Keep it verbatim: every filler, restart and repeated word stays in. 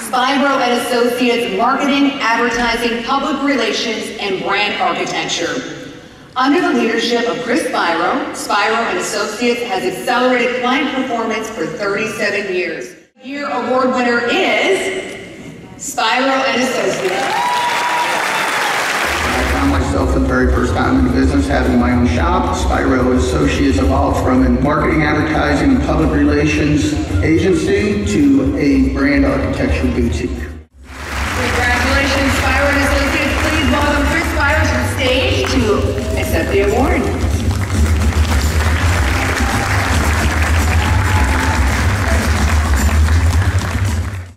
Spiro and Associates Marketing, Advertising, Public Relations, and Brand Architecture. Under the leadership of Chris Spiro, Spiro and Associates has accelerated client performance for thirty-seven years. Year award winner is Spiro and Associates. I found myself for the very first time in the business having my own shop. Spiro and Associates evolved from a marketing, advertising, and public relations agency to a brand architecture boutique.